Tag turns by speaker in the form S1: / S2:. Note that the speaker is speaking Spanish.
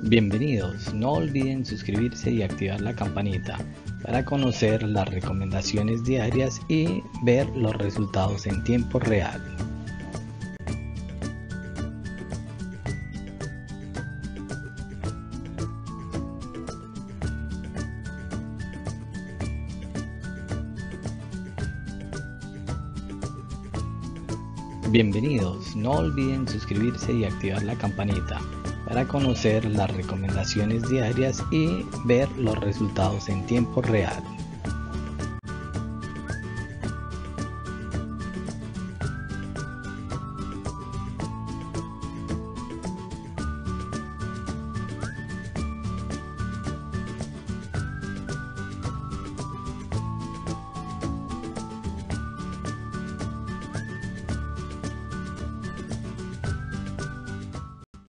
S1: Bienvenidos, no olviden suscribirse y activar la campanita para conocer las recomendaciones diarias y ver los resultados en tiempo real. Bienvenidos, no olviden suscribirse y activar la campanita para conocer las recomendaciones diarias y ver los resultados en tiempo real.